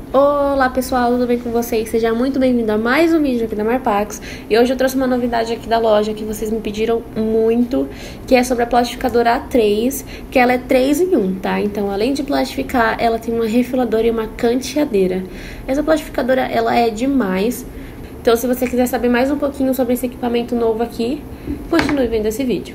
Olá pessoal, tudo bem com vocês? Seja muito bem-vindo a mais um vídeo aqui da Marpax. E hoje eu trouxe uma novidade aqui da loja que vocês me pediram muito, que é sobre a plastificadora A3, que ela é 3 em 1, tá? Então, além de plastificar, ela tem uma refiladora e uma canteadeira. Essa plastificadora, ela é demais. Então, se você quiser saber mais um pouquinho sobre esse equipamento novo aqui, continue vendo esse vídeo.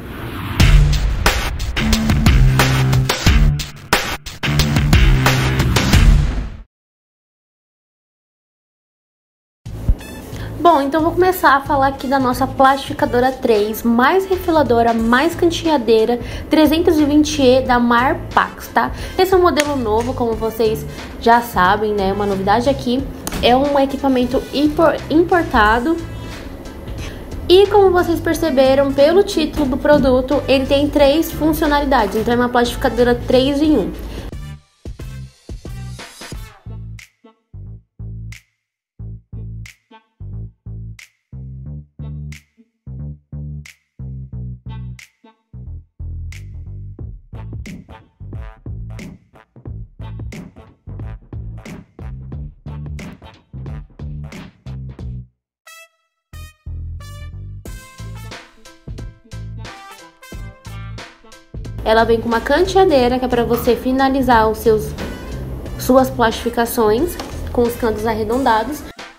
Bom, então vou começar a falar aqui da nossa plastificadora 3, mais refiladora, mais canteadeira, 320E da Marpax, tá? Esse é um modelo novo, como vocês já sabem, né? Uma novidade aqui, é um equipamento importado. E como vocês perceberam pelo título do produto, ele tem 3 funcionalidades, então é uma plastificadora 3 em 1. Ela vem com uma canteadeira, que é para você finalizar suas plastificações com os cantos arredondados.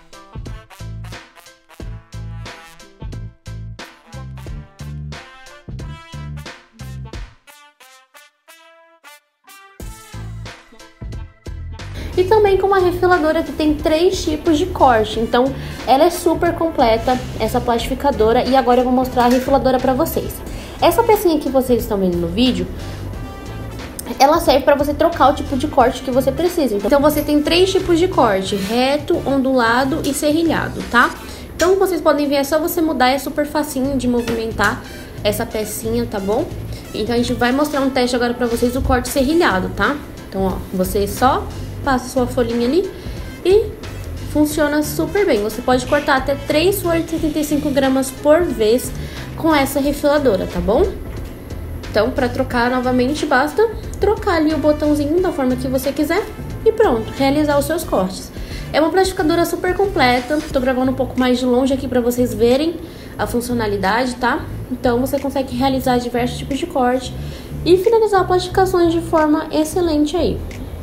E também com uma refiladora que tem 3 tipos de corte, então ela é super completa, essa plastificadora. E agora eu vou mostrar a refiladora para vocês. Essa pecinha que vocês estão vendo no vídeo, ela serve para você trocar o tipo de corte que você precisa. Então você tem 3 tipos de corte: reto, ondulado e serrilhado, tá? Então vocês podem ver, é só você mudar, é super facinho de movimentar essa pecinha, tá bom? Então a gente vai mostrar um teste agora para vocês do corte serrilhado, tá? Então, ó, você só passa sua folhinha ali e funciona super bem. Você pode cortar até 3 folhas de 75 gramas por vez com essa refiladora, tá bom? Então, para trocar novamente, basta trocar ali o botãozinho da forma que você quiser e pronto, realizar os seus cortes. É uma plastificadora super completa. Tô gravando um pouco mais de longe aqui para vocês verem a funcionalidade, tá? Então, você consegue realizar diversos tipos de corte e finalizar plastificações de forma excelente aí.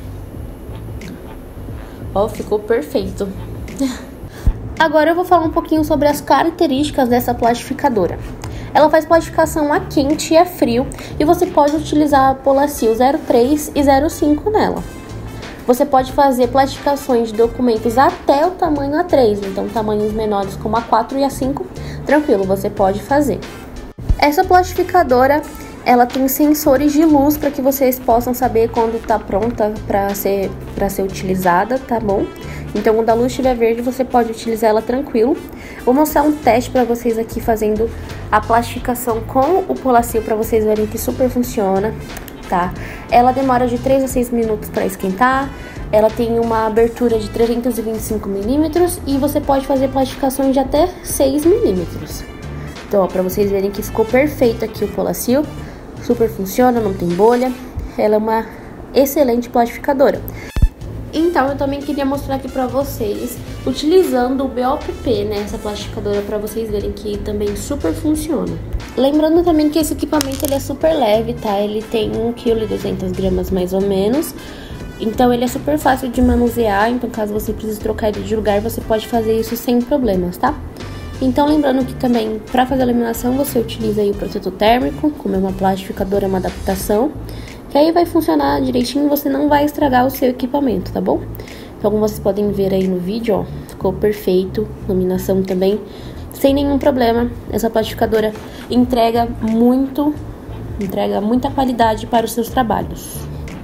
Ó, ficou perfeito. Agora eu vou falar um pouquinho sobre as características dessa plastificadora. Ela faz plastificação a quente e a frio, e você pode utilizar a Polacil 03 e 05 nela. Você pode fazer plastificações de documentos até o tamanho A3, então tamanhos menores como A4 e A5, tranquilo, você pode fazer. Essa plastificadora, ela tem sensores de luz para que vocês possam saber quando está pronta para ser utilizada, tá bom? Então, quando a luz estiver verde, você pode utilizar ela tranquilo. Vou mostrar um teste para vocês aqui fazendo a plastificação com o Polacil para vocês verem que super funciona, tá? Ela demora de 3 a 6 minutos para esquentar. Ela tem uma abertura de 325 milímetros e você pode fazer plastificações de até 6 milímetros. Então, ó, para vocês verem que ficou perfeito aqui o Polacil. Super funciona, não tem bolha. Ela é uma excelente plastificadora. Então, eu também queria mostrar aqui pra vocês, utilizando o BOPP, né, essa plastificadora, pra vocês verem que também super funciona. Lembrando também que esse equipamento, ele é super leve, tá? Ele tem 1,2 kg mais ou menos. Então, ele é super fácil de manusear, então caso você precise trocar ele de lugar, você pode fazer isso sem problemas, tá? Então, lembrando que também, para fazer a laminação, você utiliza aí o protetor térmico, como é uma plastificadora, uma adaptação, que aí vai funcionar direitinho e você não vai estragar o seu equipamento, tá bom? Então, como vocês podem ver aí no vídeo, ó, ficou perfeito, laminação também, sem nenhum problema. Essa plastificadora entrega muita qualidade para os seus trabalhos.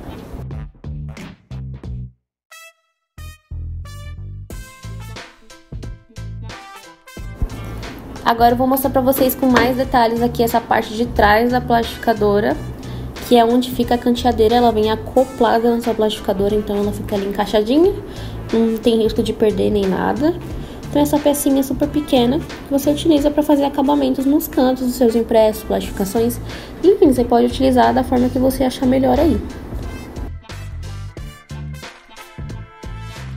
Agora eu vou mostrar pra vocês com mais detalhes aqui essa parte de trás da plastificadora, que é onde fica a canteadeira. Ela vem acoplada na sua plastificadora, então ela fica ali encaixadinha, não tem risco de perder nem nada. Então essa pecinha super pequena que você utiliza para fazer acabamentos nos cantos dos seus impressos, plastificações, enfim, você pode utilizar da forma que você achar melhor aí.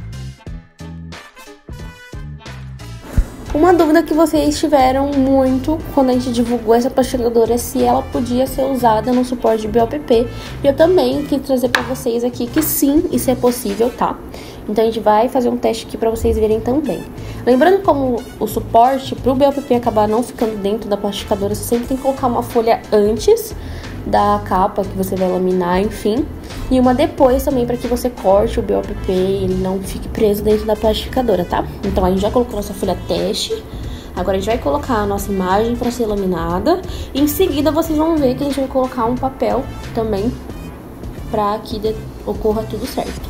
Uma dúvida que vocês tiveram muito quando a gente divulgou essa plastificadora é se ela podia ser usada no suporte de BOPP. E eu também quis trazer para vocês aqui que sim, isso é possível, tá? Então a gente vai fazer um teste aqui para vocês verem também. Lembrando, como o suporte para o BOPP acabar não ficando dentro da plastificadora, você sempre tem que colocar uma folha antes da capa que você vai laminar, enfim, e uma depois também para que você corte o BOPP e ele não fique preso dentro da plastificadora, tá? Então a gente já colocou nossa folha teste, agora a gente vai colocar a nossa imagem para ser laminada e em seguida vocês vão ver que a gente vai colocar um papel também para que ocorra tudo certo.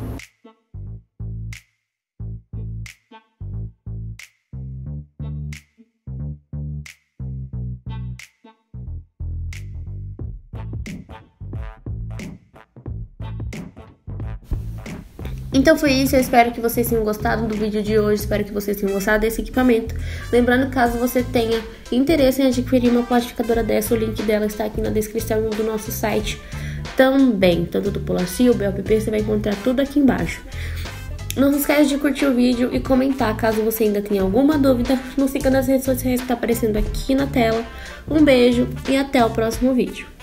Então foi isso, eu espero que vocês tenham gostado do vídeo de hoje, espero que vocês tenham gostado desse equipamento. Lembrando, caso você tenha interesse em adquirir uma plastificadora dessa, o link dela está aqui na descrição do nosso site também. Tanto do Polacy, o BOPP, você vai encontrar tudo aqui embaixo. Não se esqueça de curtir o vídeo e comentar caso você ainda tenha alguma dúvida. Nos siga nas redes sociais que está aparecendo aqui na tela. Um beijo e até o próximo vídeo.